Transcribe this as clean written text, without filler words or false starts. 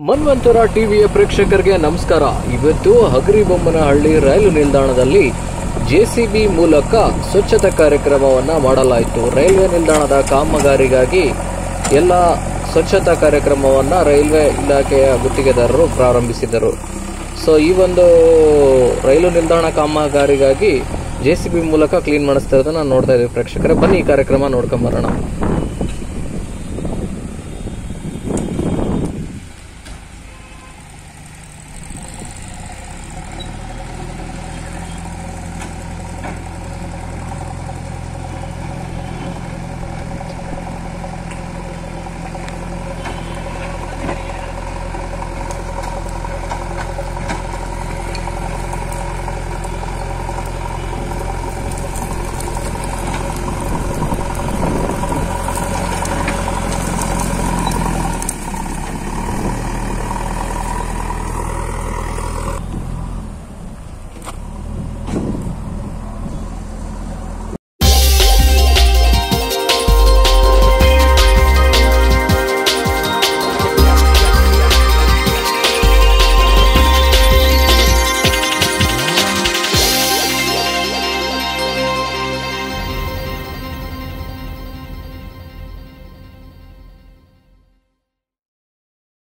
ಮನ್ವಂತರ ಟಿವಿಯ ಪ್ರೇಕ್ಷಕರಿಗೆ ನಮಸ್ಕಾರ. ಇವತ್ತು ಹಗರಿಬೊಮ್ಮನಹಳ್ಳಿ ರೈಲು ನಿಲ್ದಾಣದಲ್ಲಿ ಜೆಸಿಬಿ ಮೂಲಕ ಸ್ವಚ್ಛತಾ ಕಾರ್ಯಕ್ರಮವನ್ನು ಮಾಡಲಾಯಿತು. ರೈಲ್ವೆ ನಿಲ್ದಾಣದ ಕಾಮಗಾರಿಗಾಗಿ ಎಲ್ಲ ಸ್ವಚ್ಛತಾ ಕಾರ್ಯಕ್ರಮವನ್ನು ರೈಲ್ವೆ ಇಲಾಖೆಯ ಗುತ್ತಿಗೆದಾರರು ಪ್ರಾರಂಭಿಸಿದರು. ಸೊ ಈ ಒಂದು ರೈಲು ನಿಲ್ದಾಣ ಕಾಮಗಾರಿಗಾಗಿ ಜೆಸಿಬಿ ಮೂಲಕ ಕ್ಲೀನ್ ಮಾಡಿಸ್ತಾ ಇರೋದನ್ನ ನೋಡ್ತಾ ಇದ್ದೀವಿ ಪ್ರೇಕ್ಷಕರೇ. ಬನ್ನಿ ಈ ಕಾರ್ಯಕ್ರಮ ನೋಡ್ಕೊಂಬರೋಣ.